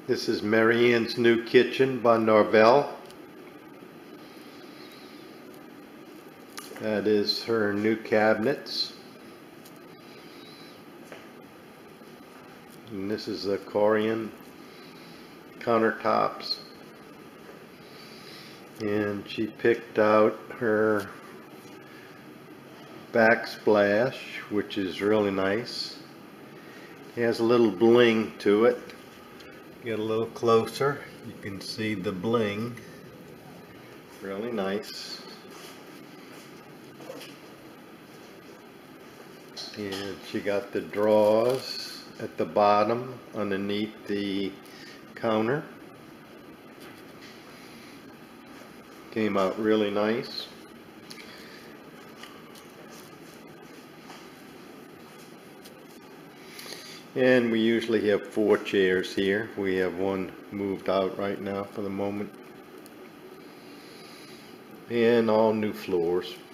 This is Mary Ann's new kitchen by Norvell. That is her new cabinets. And this is the Corian countertops. And she picked out her backsplash, which is really nice. It has a little bling to it. Get a little closer, you can see the bling. Really nice. And she got the drawers at the bottom underneath the counter. Came out really nice. And we usually have 4 chairs here. We have one moved out right now for the moment. And all new floors.